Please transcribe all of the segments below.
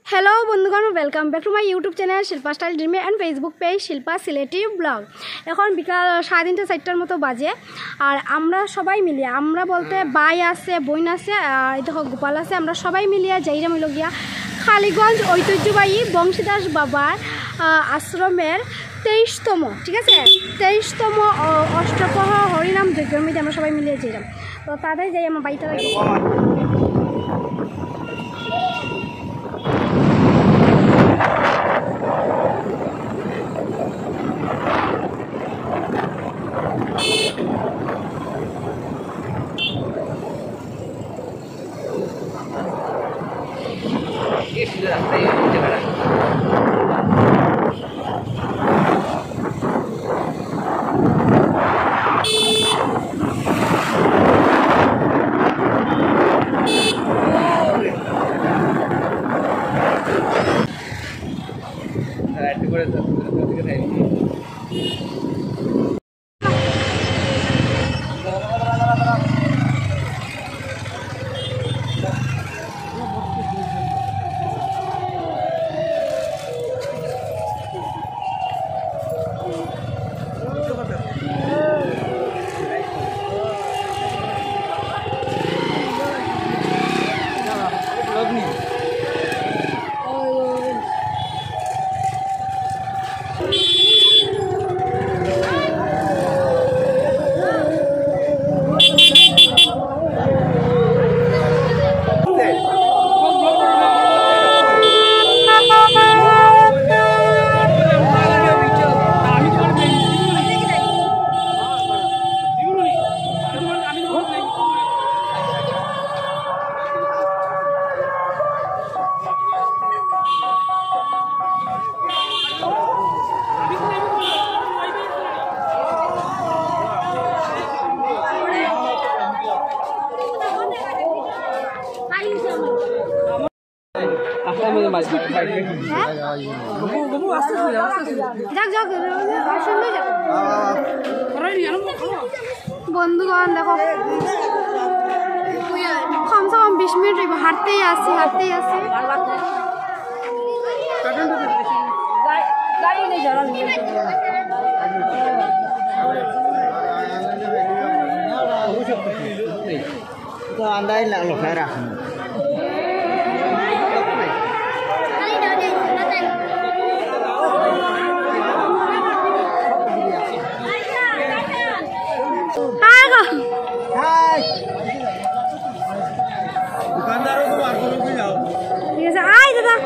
Hello बंधुगण welcome back to my YouTube channel Shilpa style dream and Facebook page Shilpa Sylheti blog. এখন বিকাল 3:30-4টার মতো বাজে আর আমরা সবাই মিলিয়ে আমরা বলতে ভাই আছে বোন আছে আর দেখো গোপাল আছে আমরা সবাই মিলিয়ে যাইরাম হইল গিয়া খালিগঞ্জ ঐতিহ্যবাহী বংশীদাস বাবার আশ্রমের 23তম ঠিক আছে 23তম অষ্টপ্রহর হরিনাম যজ্ঞের মধ্যে আমরা সবাই মিলিয়ে যাইরাম। তো তাদের যাই আমার বাড়িতে বন্ধুগণ দেখো কমসে কম 20 মিনিট হাঁটতেই আসি তো আন্দাই লাগলো ফেরা दुकानदारों को बाहर करो भी जाओ ठीक है आए दादा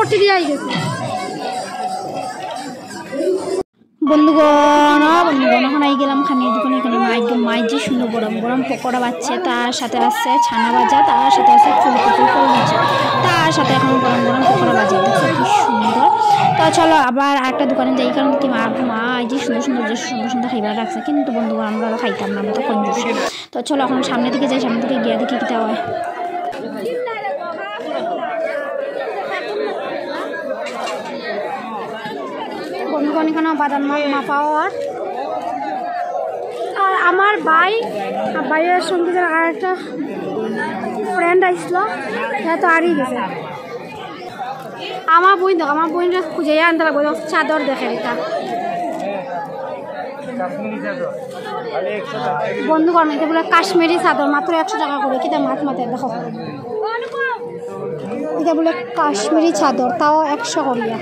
ভর্তি দিয়ে আই গেছে বন্ধুগণ এখন আই গেলাম খানির দোকানে। এখানে মাই যে সুন্দর গরম গরম পকোড়া বাচ্ছে, তার সাথে আছে ছানা ভাজা, তার সাথে আছে ফুলকপি ভাজা, তার সাথে এখন গরম গরম পকোড়া ভাজা। দেখছো কি সুন্দর। তো চলো আবার আরেকটা দোকানে যাই, কারণ কি মা এই যে সুন্দর সুন্দর খাইবার রাখছে, কিন্তু বন্ধুগণ আমরা খাইতাম না, আমরা তো কঞ্জুস। তো চলো এখন সামনের দিকে যাই, সামনের দিকে গিয়ে দেখি কিটা হয়। বন্ধুগণ এখানে বাদাম মাপাও আর আমার ভাইয়ের সঙ্গে আর একটা ফ্রেন্ড আসলো, হ্যাঁ তো আরই গেছে। আমার বোনটা খুঁজে আনতে লাগবে, চাদর দেখে এটা বন্ধুগণ, এটা বলে কাশ্মীরি চাদর, মাত্র 100 টাকা করে। কিটা মাথায় দেখো, এটা বলে কাশ্মীরি চাদর, তাও 100 করিয়া।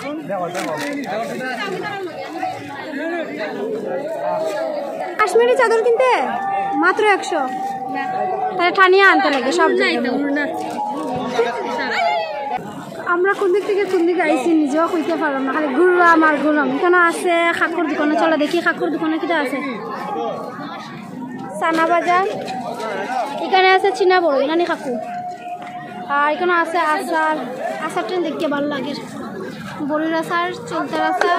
কাশ্মীরি চাদর কিনতে মাত্র 100, তাহলে ঠানিয়ে আনতে লাগে সব। আমরা কোন দিক থেকে কোন দিকে আইসি নিজেও কইতে পারলাম না, খালি ঘুরলাম আর ঘুরলাম। এখানে আছে খাকুর দোকানে, চলো দেখি খাকুর দোকানে কিটা আছে। চানা ভাজা, এখানে আছে চিনা বড় নানি খাকু, আর এখানে আছে আচারটা দেখতে ভালো লাগে, বড়ির আচার, চলতার আচার।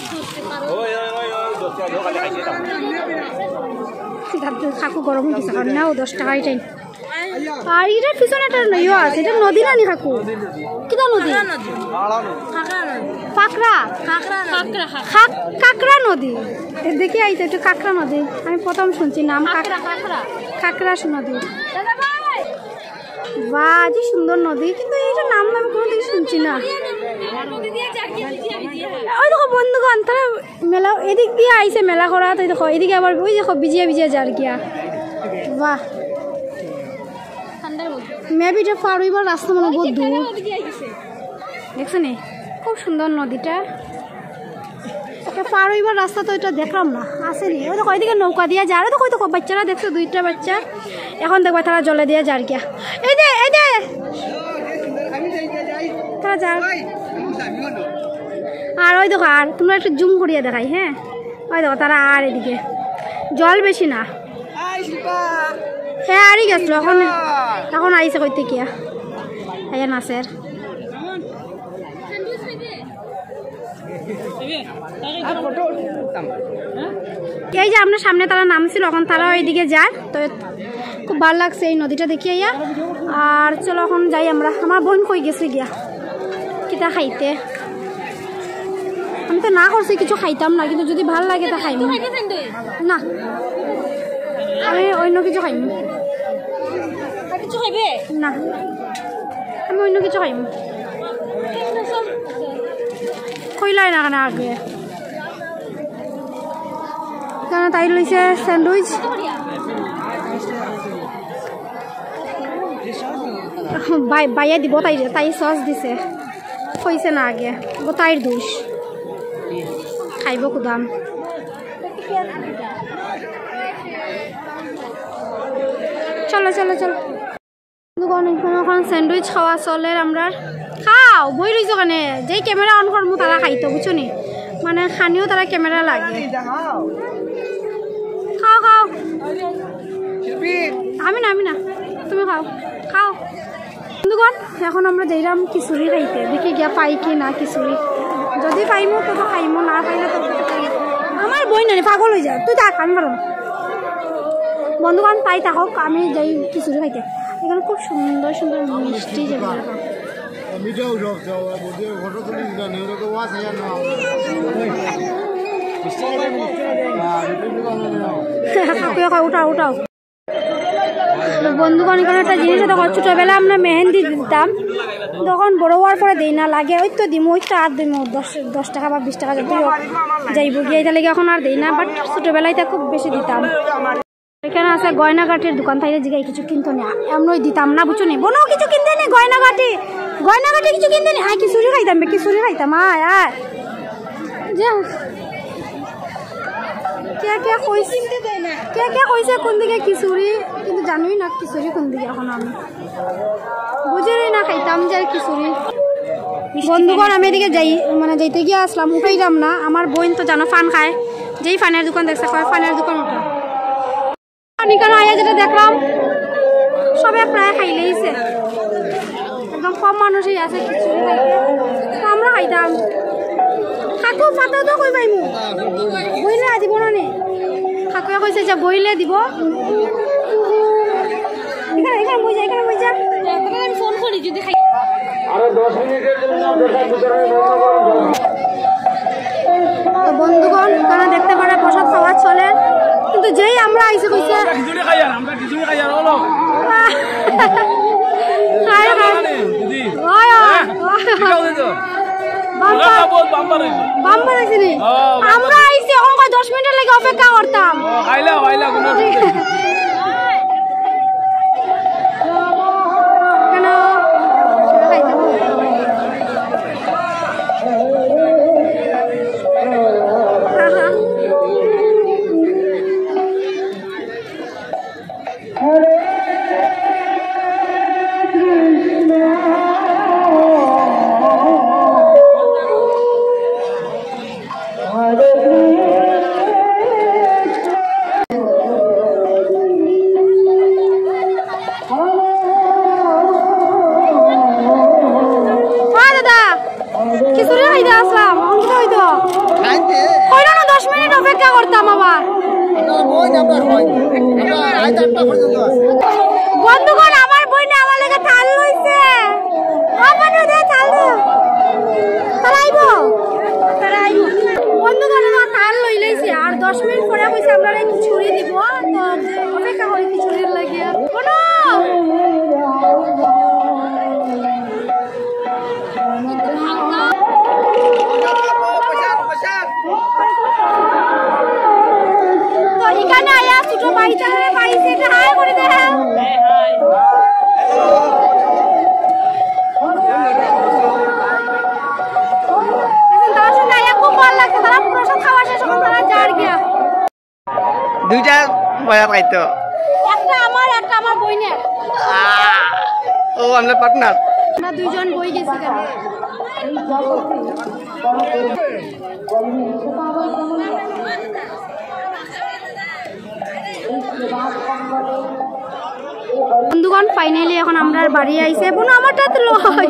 খাকু গরম হয়ে গেছে কারণ না, ও 10 টাকাই টাইম। আর এটার পিছনে একটা নদীও আছে, এটা নদী নানি খাকু, কিটা নদী? কাকড়া নদী। দেখি আইতে একটু কাকড়া নদী, আমি প্রথম শুনছি নাম কাকড়া নদী। বাহ যে সুন্দর নদী, কিন্তু এইটার নাম আমি কোনোদিন শুনছি না। ওই দেখো বন্ধুগণ, তারা মেলা এদিক দিয়ে আইসে মেলা করা, তো দেখো এদিকে আবার ওই দেখো ভিজিয়া যার গিয়া। বাহ, মেবি এটা পার হইবার রাস্তা মনে বহুত দূর, দেখছো নি খুব সুন্দর নদীটা। এটা পার হইবার রাস্তা তো এটা দেখলাম না, আসেনি। ওই দেখো এদিকে নৌকা দিয়া যার, দেখো ওই দেখো বাচ্চারা, দেখছো 2টা বাচ্চা, এখন দেখবা তারা জলে দিয়ে যার গিয়া। এই দে তারা যার। আর ওই দেখো, আর তোমরা একটু জুম করিয়া দেখাই, হ্যাঁ ওই দেখো তারা আর এদিকে জল বেশি না, হ্যাঁ আরই গেছিল, এখন আইসে কইতে কিয়া হ্যাঁ নাচের। এই যে আপনার সামনে তারা নামছিল, এখন তারা এইদিকে যায়, তো খুব ভালো লাগছে এই নদীটা দেখিয়ে। আর চলো এখন যাই আমরা। আমার বোন কই গেছে গিয়া কিতা খাইতে, আমি তো না করছি কিছু খাইতাম না, কিন্তু যদি ভাল লাগে তা খাইম না, আমি অন্য কিছু খাইম না, আমি অন্য কিছু খাইম। কইলাই না কেন আগে, কারণ তাই লইছে স্যান্ডউইচ, বাইয়া দিব তাই সস দিছে, কইছে না আগে, তাইর দোষ, খাইব কুদাম। চলো এখন স্যান্ডউইচ খাওয়া চলে, আমরা খাও বই রইছো কানে, যেই ক্যামেরা অন করবো তারা খাইতো, বুঝছো নি, মানে খানিও তারা ক্যামেরা লাগে। খাও আমি না তুমি খাও বন্ধুগণ। এখন আমরা যাইলাম খিচুড়ি খাইতে, দেখি গিয়া পাই কি না খিচুড়ি, যদি পাইমো তো খাইমো, না পাইলে তো আমার বই না পাগল হয়ে যায়, তুই থাক আমি পারো বন্ধুগণ, তাই থাকক, আমি যাই খিচুড়ি খাইতে। এখানে খুব সুন্দর মিষ্টি যেগুলো উঠাও বন্ধুগণ। এখানে একটা জিনিস তখন ছোটবেলা আমরা মেহেন্দি দিতাম, তখন বড় হওয়ার পরে দিই না লাগে, ওই তো দিমো, ওই তো আর দিমো 10 টাকা বা 20 টাকা যদি যাইব গিয়ে, এটা লেগে এখন আর দিই না, বাট ছোটবেলায় তা খুব বেশি দিতাম। এখানে আছে গয়নাগাটির দোকান, তাইলে জিগাই কিছু কিনতো না, এমনই দিতাম না, বুঝছো নি বোনও কিছু কিনতে নি, গয়নাগাটি কিছু কিনতে নি, আয় খিচুড়ি খাইতাম আয় যা। কে কইছে কোন দিকে খিচুড়ি, কিন্তু জানুই না খিচুড়ি কোন দিকে, এখন আমি বুঝেই না খাইতাম যে খিচুড়ি। বন্ধুগণ আমি এদিকে যাই মানে যাইতে গিয়ে আসলাম, উঠাইলাম না। আমার বোন তো জানো ফান খায়, যেই ফানের দোকান দেখছে কয় ফানের দোকান ওঠা। এখানে আয়া যেটা দেখলাম সবে প্রায় খাইলেইছে, একদম কম মানুষই আছে খিচুড়ি খাইতে। তো আমরা খাইতাম খাকু ফাটাও তো কই পাইমু বইলে দিব না নি, খাকুয়ে কইছে যে বইলে দিব। এখানে এখানে বই যা, এখানে বই যা, আমি ফোন করি যদি খাই। বন্ধুগণ এখানে দেখতে পারে প্রসাদ খাওয়া চলে, কিন্তু যেই আমরা আইসে কইছে আমরা আইসি এখন 10 মিনিটের লাগে অপেক্ষা করতাম। বন্ধুগণ আমার বই না আমার লাগে থাল লইছে, আমারও দে থাল দে তারাইবো তারাইবো। বন্ধুগণ আমার থাল লই লইছে আর 10 মিনিট পরে কইছে আমরা খিচুড়ি দিব, তো অপেক্ষা করি খিচুড়ির লাগিয়া। কোন তো এখানে আয়া ছোট ভাইটারে পাইছে, এটা হাই করে দে। দুইটা বয়া খাইতো, একটা আমার একটা আমার বইনের। ও আমরা পার্টনার, আমরা দুইজন বই গেছি কেন। বন্ধুগণ ফাইনালি এখন আমরা বাড়ি আইছে। বোন আমারটা তো লই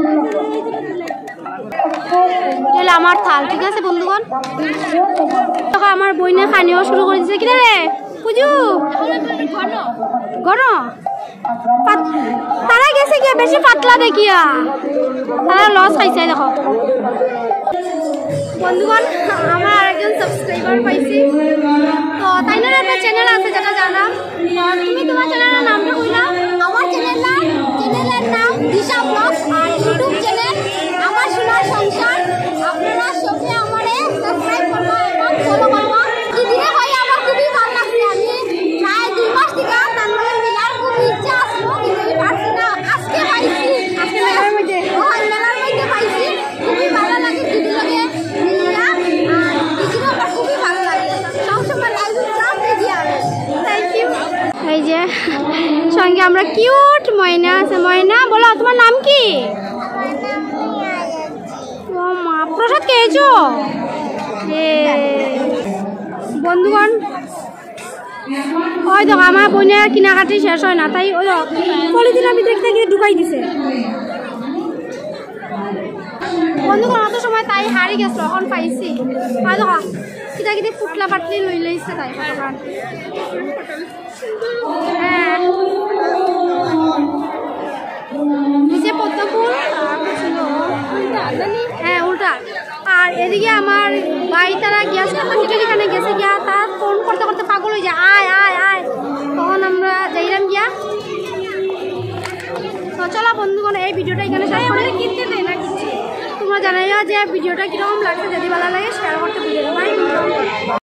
আমার থাল, ঠিক আছে বন্ধুগণ। আমার বইনে খানিও শুরু করে দিছে। কিনা রে পুজু গণ তারা গেছে গিয়ে বেশি পাতলা দেখিয়া তারা লস খাইছে। দেখো বন্ধুগণ আমার আরেকজন সাবস্ক্রাইবার পাইছি, তো তাই না একটা চ্যানেল আছে যেটা জানা। তুমি তোমার চ্যানেলের নামটা কইলা? আমার চ্যানেলের নাম দিশা ব্লগ, আর ইউটিউব চ্যানেল আমার সোনার সংসার। আপনারা সবাই আমারে সাবস্ক্রাইব করবা এবং ফলো করবা। দিদিরে ভাই আমার খুবই ভালো লাগছে। আমি প্রায় 2 মাস থেকে তার মানে মিলার খুব ইচ্ছা ছিল, কিন্তু আমি পারছি না। আজকে পাইছি, আজকে মেলার মধ্যে পাইছি। খুবই ভালো লাগে দিদির লগে মিলিয়া, আর দিদিরও আমার খুবই ভালো লাগে। সবসময় লাইভে চাপ দেখি আমি। Thank you. এই যে সঙ্গে আমরা কিউট ময়না আছে। ময়না বলো তোমার নাম কি? ও মা প্রসাদ খেয়েছো? বন্ধুগণ ওই দেখো আমার বোনের কেনাকাটি শেষ হয় না, তাই ওই পলিথিনের ভিতরে থেকে ঢুকাই দিছে। বন্ধুগণ অত সময় তাই হারি গেছিল, এখন পাইছি। আর দেখো কিতা কিতা ফুটলা পাটলি লই লইছে তাই ফটোগ্রাফ। হ্যাঁ নিচে পদ্ম ফুল হ্যাঁ উল্টা। আর এদিকে আমার ভাই তারা গ্যাস এখানে গেছে গিয়া, তারা ফোন করতে করতে পাগল হয়ে যায়, আয় আয় আয়। তখন আমরা যাইলাম গিয়া। তো চলো বন্ধুগণ এই ভিডিওটা এখানে শেষ করে কিনতে দেয় না কিছু। তোমরা জানাইও যে ভিডিওটা কিরকম লাগছে, যদি ভালো লাগে শেয়ার করতে ভুলে যাও।